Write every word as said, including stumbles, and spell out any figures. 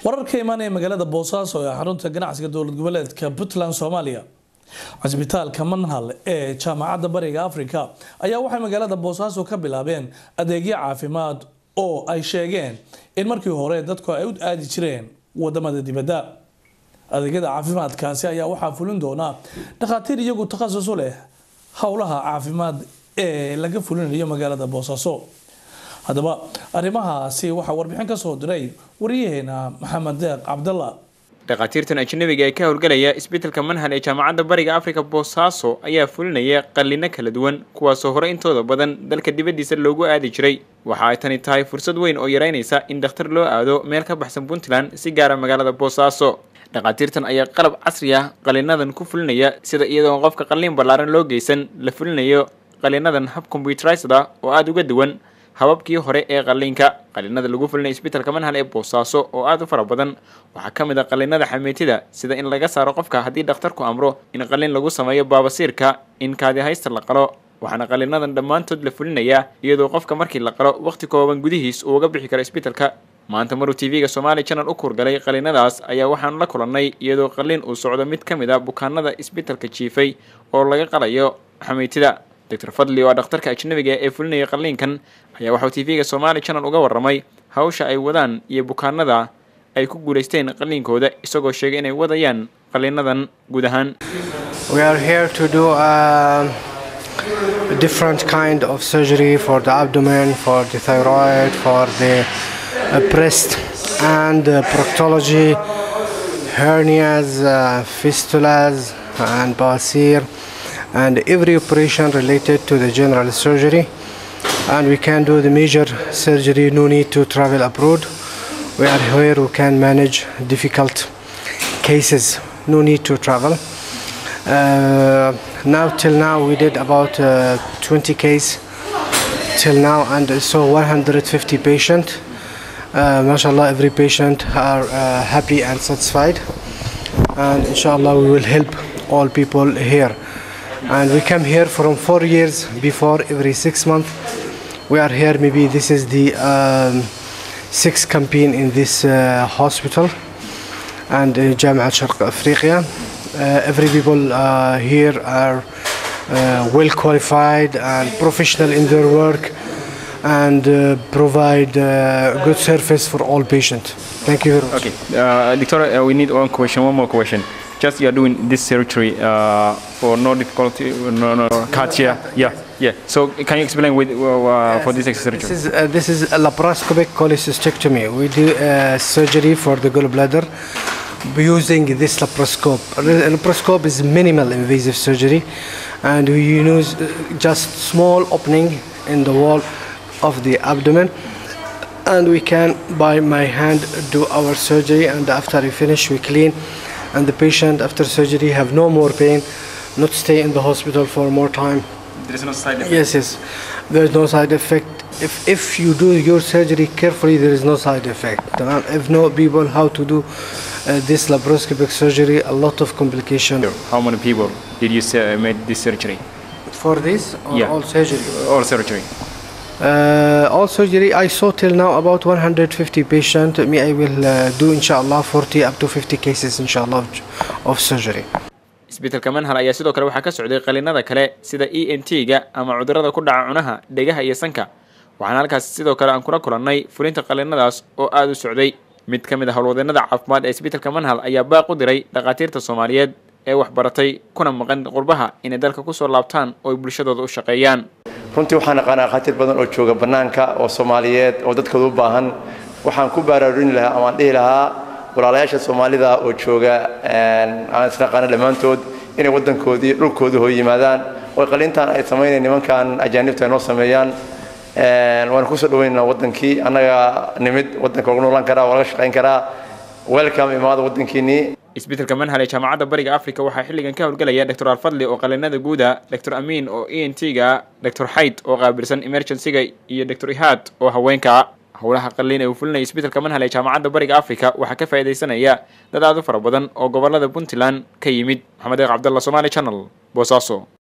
wararka imaanaya magaalada Boosaaso ee xarunta ganacsiga dowlad goboleedka Puntland Soomaaliya cisbitaalka Manhal ee Jaamacadda Bariga Afrika ayaa waxay magaalada Boosaaso ka bilaabeen adeegyo caafimaad oo ay sheegeen in markii hore dadku ay u aadi jireen wadamada dibadda adeegyada caafimaadkaasi ayaa waxaa fulin doona dhaqaatiir iyagu takhasus u leh hawlaha caafimaad ee laga fulinayo magaalada Boosaaso hadaba arimahaasi waxa warbixin ka soo diray wariyaheena Maxamed Deeq Cabdalla dhaqaatiirtan ajnabiga ee ka howlgalaya isbitaalka Manhal ee Jaamacadda Bariga Afrika Boosaaso ayaa fulinaya qalliino kala duwan kuwaas oo hore intooda badan dalka dibadiisa loogu aadi jiray waxa ay tani tahay fursad weyn oo yareynaysa in dhakhtar loo aado meel ka baxsan Puntland si gaar ah magaalada Boosaaso dhaqaatiirtan ayaa qalab casri ah qalliinadan ku fulinaya sida iyadoo qofka qalliin ballaaran loo geysan la fulinayo qalliinadan hab computerized ah oo aad uga duwan hababkii hore ee qalliinka qalliinada lagu fulinay isbitaalka Manhal ee Boosaaso oo aad u fara badan waxa kamid ah qalliinada xameetida sida in laga saaro qofka hadii dhakhtarku amro in qalliin lagu sameeyo baabasiirka in kaadi haysta la qalo waxaana qalliinadan dhamaantood la fulinaya iyadoo qofka markii la qalo waqti kooban gudihiis uu uga bixi karo isbitaalka maanta maru T V-ga Somali Channel u kurgalay qalliinadaas ayaa waxaan la kulanay iyadoo qalliin uu socdo mid kamid ah bukaanada isbitaalka jiifay oo laga qalayo xameetida Doctor Fadli oo dhakhtarka ajnabiga ee fulinaya qalliinkan ayaa waxa uu T V-ga Somali Channel uga waramay hawsha ay wadaan iyo bukaanada ay ku guuleysteen qalliinkooda isagoo sheegay inay wadayaan qalliinadan guud ahaan. We are here to do a different kind of surgery for the abdomen, for the thyroid, for the uh, breast and uh, proctology, hernias, uh, fistulas and bawasir and every operation related to the general surgery, and we can do the major surgery, no need to travel abroad. We are here, we can manage difficult cases, no need to travel. Uh, now till now we did about uh, twenty cases till now, and so one hundred fifty patients. Uh, mashallah, every patient are uh, happy and satisfied, and inshallah we will help all people here. And we come here from four years before, every six months we are here. Maybe this is the um, sixth campaign in this uh, hospital and uh, Jamiat Sharq Afriqa. Uh, every people uh, here are uh, well qualified and professional in their work and uh, provide uh, good service for all patients. Thank you very much. Okay, uh, Doctor, uh, we need one question, one more question. Just you are doing this surgery uh, for no difficulty, no, no, cut here. Yeah, yeah. So can you explain with uh, yes, for this surgery? This is uh, this is a laparoscopic cholecystectomy. We do uh, surgery for the gallbladder using this laparoscope. A laparoscope is minimal invasive surgery, and we use just small opening in the wall of the abdomen, and we can by my hand do our surgery, and after we finish we clean. And the patient after surgery have no more pain, not stay in the hospital for more time. There is no side effect? Yes, yes. There is no side effect. If, if you do your surgery carefully, there is no side effect. If no people how to do uh, this laparoscopic surgery, a lot of complications. How many people did you say made this surgery? For this or yeah. all surgery? All surgery. Uh, all surgery I saw till now about one hundred fifty patients. Me I will uh, do inshallah forty up to fifty cases inshallah of surgery. Isbitaalka Manhal ayaa sidoo kale waxa ka socday qalliinada kale sida E N T-ga ama cudurrada ku dhaca cunaha, dhegaha iyo sanka. Waxaan halkaas sidoo kale aan kula kulannay fulinta qalliinadaas oo aad u socday. Mid ka mid ah howlwadeenada caafimaad ee isbitaalka Manhal ayaa baaq u diray dhaqaatiirta Soomaaliyeed ee wax baratay kuna maqan qurbaha inay dalka ku soo laabtaan oo ay bulshadooda u shaqeeyaan. runtii waxaan aqaanaa dhaqaatiir badan oo jooga banaanka oo Soomaaliyeed oo dadkooda u baahan waxaan ku baraarujin lahaa ama dhihi lahaa walaalayaasha Soomaalida oo jooga aan isla qana dhamaantood inay wadankoodii dhulkooda hoo yimaadaan oo qalintan ay sameeyeen nimankan ajaanibta noo sameeyaan een waan ku soo dhaweynaa wadankii anaga nimid wadanka ugu noolaan karaa walaga shaqeyn karaa welcome imaado wadankiini isbitaalka Manhal ee Jaamacadda Bariga Afrika waxa xilligan ka howlgalaya Doctor Fadli oo qalliinada guuda, Doctor Amin oo E N T-ga, Doctor Hayd oo qaabilsan emergency-ga iyo Doctor Ihad oo haweenka howlaha qalliin ee uu fulinay isbitaalka Manhal ee Jaamacadda Bariga Afrika waxa ka faa'iideysanaya dad aad u fara badan oo gobolada Puntland ka yimid. Maxamed Deeq Cabdalla, Somali Channel, Boosaaso.